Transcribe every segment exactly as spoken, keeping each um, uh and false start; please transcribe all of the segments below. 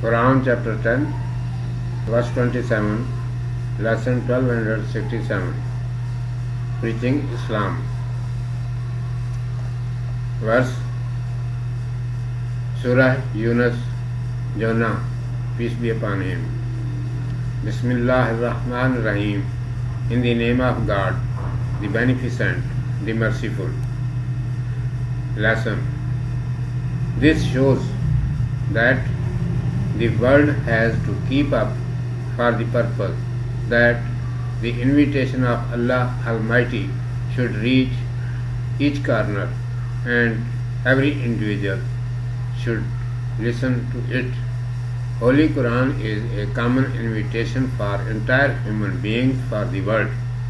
Quran chapter ten, verse twenty-seven, lesson twelve sixty-seven, preaching Islam. Verse, Surah YUUNUS, JONAH, peace be upon him. BisMillaahir-Rahmaanir-Rahiim, in the name of God, the Beneficent, the Merciful. Lesson. This shows that the world has to keep up for the purpose that the invitation of Allah Almighty should reach each corner and every individual should listen to it. Holy Qur'an is a common invitation for entire human beings for the world.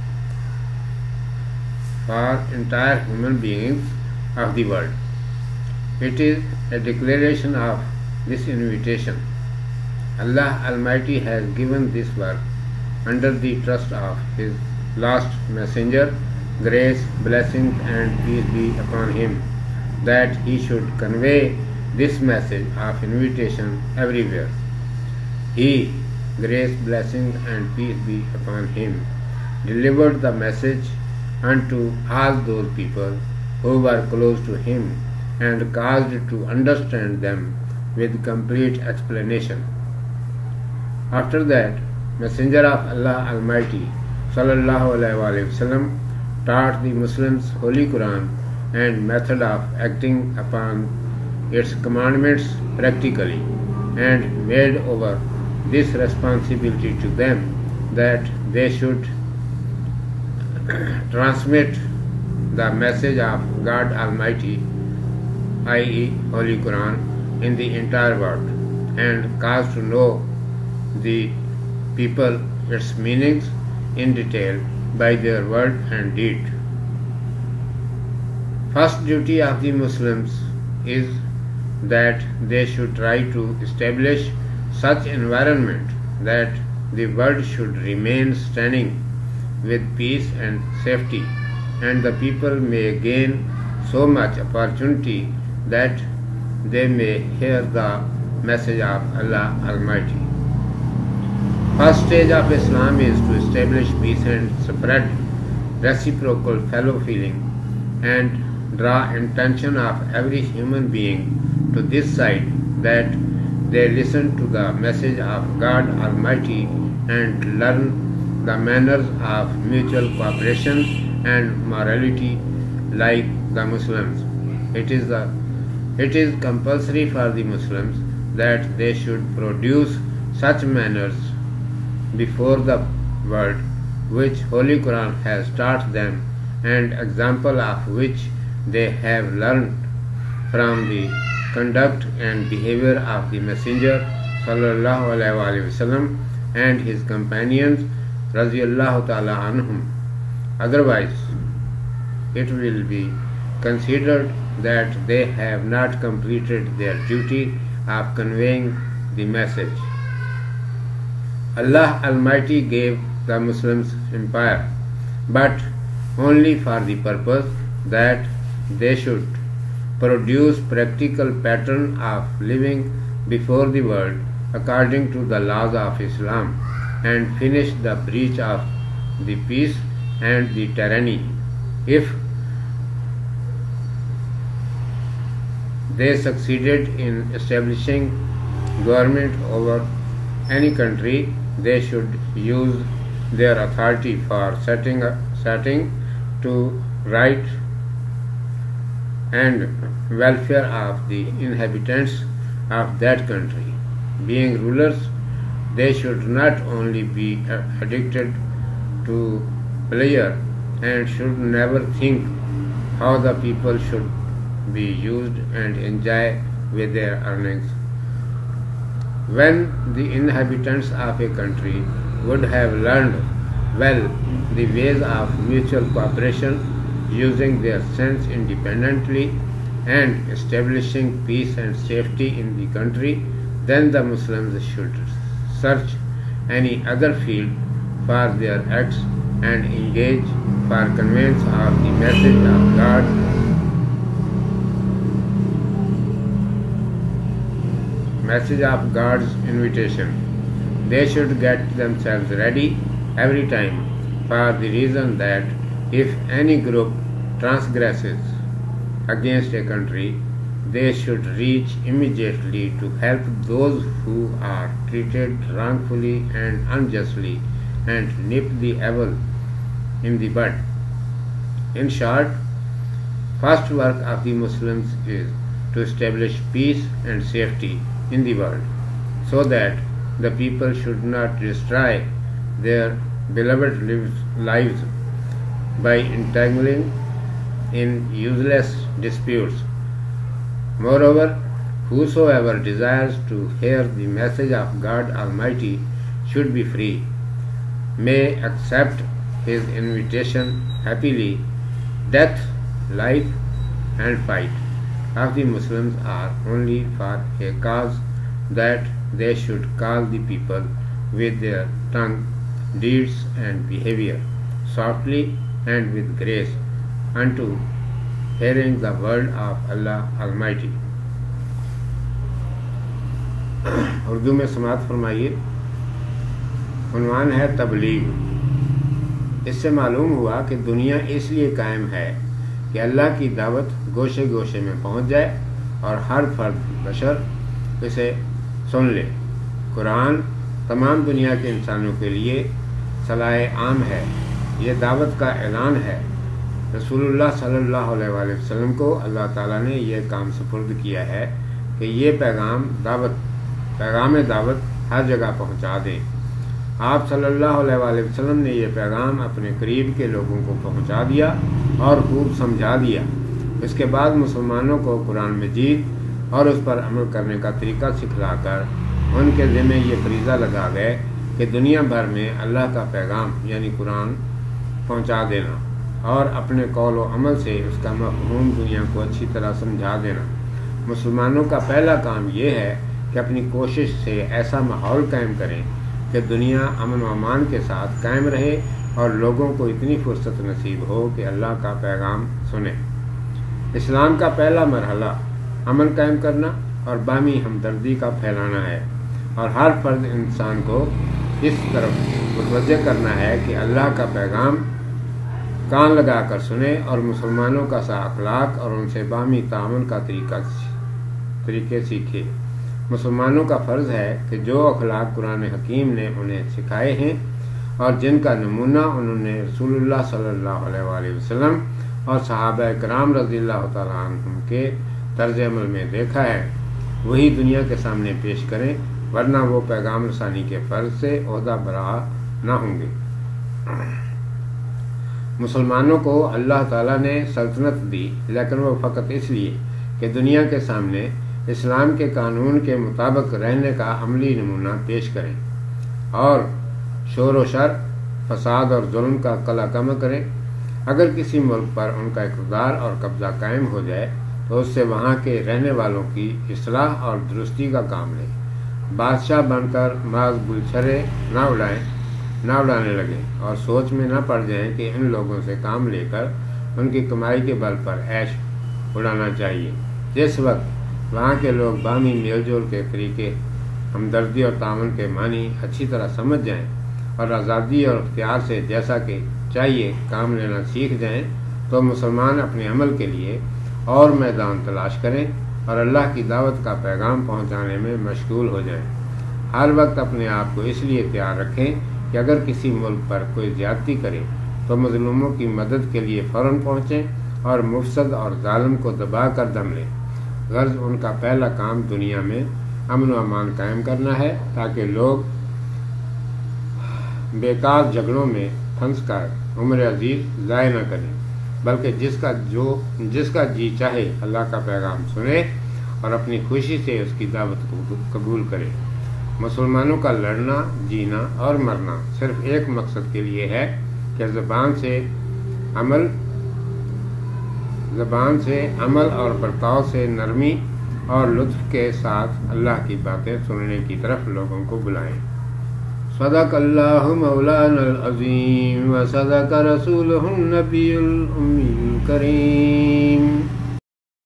For entire human beings of the world. It is a declaration of this invitation. Allah Almighty has given this work under the trust of His last messenger, grace, blessings and peace be upon him, that he should convey this message of invitation everywhere. He, grace, blessings and peace be upon him, delivered the message unto all those people who were close to him and caused to understand them with complete explanation. After that, Messenger of Allah Almighty sallallahu alaihi wasallam taught the Muslims Holy Qur'an and method of acting upon its commandments practically, and made over this responsibility to them that they should transmit the message of God Almighty, that is Holy Qur'an, in the entire world, and cause to know the people its meanings in detail by their word and deed. First duty of the Muslims is that they should try to establish such environment that the world should remain standing with peace and safety, and the people may gain so much opportunity that they may hear the message of Allah Almighty. First stage of Islam is to establish peace and spread reciprocal fellow feeling and draw attention of every human being to this side, that they listen to the message of God Almighty and learn the manners of mutual cooperation and morality like the Muslims. It is, the, it is compulsory for the Muslims that they should produce such manners before the world which Holy Qur'an has taught them, and example of which they have learned from the conduct and behavior of the Messenger sallallahu alaihi wasallam and his companions radiyallahu ta'ala anhum. Otherwise, it will be considered that they have not completed their duty of conveying the message. Allah Almighty gave the Muslims empire, but only for the purpose that they should produce practical pattern of living before the world according to the laws of Islam, and finish the breach of the peace and the tyranny. If they succeeded in establishing government over any country, they should use their authority for setting, setting to right and welfare of the inhabitants of that country. Being rulers, they should not only be addicted to pleasure and should never think how the people should be used and enjoy with their earnings. When the inhabitants of a country would have learned well the ways of mutual cooperation, using their sense independently and establishing peace and safety in the country, then the Muslims should search any other field for their acts and engage for conveyance of the message of God message of God's invitation. They should get themselves ready every time, for the reason that if any group transgresses against a country, they should reach immediately to help those who are treated wrongfully and unjustly, and nip the evil in the bud. In short, first work of the Muslims is to establish peace and safety in the world, so that the people should not destroy their beloved lives by entangling in useless disputes. Moreover, whosoever desires to hear the message of God Almighty should be free, may accept His invitation happily. Death, life, and fight of the Muslims are only for a cause, that they should call the people with their tongue, deeds, and behavior softly and with grace unto hearing the word of Allah Almighty. Urdu میں سماعت فرمائیے. عنوان ہے تبلیغ. اس سے معلوم ہوا کہ دنیا اس لیے قائم ہے کہ اللہ کی دعوت گوشے گوشے میں پہنچ جائے اور ہر فرد بشر اسے سن لے. قرآن تمام دنیا کے انسانوں کے لیے صلاح عام ہے. یہ دعوت کا اعلان ہے. رسول اللہ صلی اللہ علیہ وآلہ وسلم کو اللہ تعالیٰ نے یہ کام سپرد کیا ہے کہ یہ پیغام دعوت پیغام دعوت ہر جگہ پہنچا دیں. آپ صلی اللہ علیہ وآلہ وسلم نے یہ پیغام اپنے قریب کے لوگوں کو پہنچا دیا اور خوب سمجھا دیا. اس کے بعد مسلمانوں کو قرآن مجید اور اس پر عمل کرنے کا طریقہ سکھلا کر ان کے ذمہ یہ فریضہ لگا گئے کہ دنیا بھر میں اللہ کا پیغام یعنی قرآن پہنچا دینا اور اپنے قول و عمل سے اس کا مفہوم دنیا کو اچھی طرح سمجھا دینا. مسلمانوں کا پہلا کام یہ ہے کہ اپنی کوشش سے ایسا ماحول قائم کریں کہ دنیا امن و امان کے ساتھ قائم رہے اور لوگوں کو اتنی فرصت نصیب ہو کہ اللہ کا پیغام سنیں. اسلام کا پہلا مرحلہ امن قائم کرنا اور باہمی ہمدردی کا پھیلانا ہے، اور ہر فرد انسان کو اس طرف متوجہ کرنا ہے کہ اللہ کا پیغام کان لگا کر سنے اور مسلمانوں کا سا اخلاق اور ان سے باہمی تعاون کا طریقہ طریقے سیکھے. مسلمانوں کا فرض ہے کہ جو اخلاق قرآن حکیم نے انہیں سکھائے ہیں اور جن کا نمونہ انہوں نے رسول اللہ صلی اللہ علیہ وآلہ وسلم اور صحابہ کرام رضی اللہ تعالیٰ عنہم کے طرز عمل میں دیکھا ہے، وہی دنیا کے سامنے پیش کریں، ورنہ وہ پیغام رسانی کے فرض سے عہدہ برآ نہ ہوں گے. مسلمانوں کو اللہ تعالیٰ نے سلطنت دی، لیکن وہ فقط اس لیے کہ دنیا کے سامنے اسلام کے قانون کے مطابق رہنے کا عملی نمونہ پیش کریں اور شور و شر، فساد اور ظلم کا قلع کم کریں. اگر کسی ملک پر ان کا اقتدار اور قبضہ قائم ہو جائے تو اس سے وہاں کے رہنے والوں کی اصلاح اور درستی کا کام لیں. بادشاہ بن کر محض گلچھرے نہ اڑائیں نہ اڑانے لگیں اور سوچ میں نہ پڑ جائیں کہ ان لوگوں سے کام لے کر ان کی کمائی کے بل پر عیش اڑانا چاہیے. جس وقت وہاں کے لوگ باہمی میل جول کے طریقے، ہمدردی اور تعاون کے معنی اچھی طرح سمجھ جائیں اور آزادی اور اختیار سے جیسا کہ چاہیے کام لینا سیکھ جائیں تو مسلمان اپنے عمل کے لیے اور میدان تلاش کریں اور اللہ کی دعوت کا پیغام پہنچانے میں مشغول ہو جائیں. ہر وقت اپنے آپ کو اس لیے تیار رکھیں کہ اگر کسی ملک پر کوئی زیادتی کرے تو مظلوموں کی مدد کے لیے فوراً پہنچیں اور مفسد اور ظالم کو دبا کر دم لیں. غرض ان کا پہلا کام دنیا میں امن و امان قائم کرنا ہے تاکہ لوگ بیکار جھگڑوں میں پھنس کر عمر عزیز ضائع نہ کریں، بلکہ جس کا جو جس کا جی چاہے اللہ کا پیغام سنے اور اپنی خوشی سے اس کی دعوت کو قبول کرے. مسلمانوں کا لڑنا، جینا اور مرنا صرف ایک مقصد کے لیے ہے کہ زبان سے عمل زبان سے عمل اور برتاؤ سے نرمی اور لطف کے ساتھ اللہ کی باتیں سننے کی طرف لوگوں کو بلائیں. صدق اللہ مولانا العظیم و صدق رسولہ النبی الامی الکریم.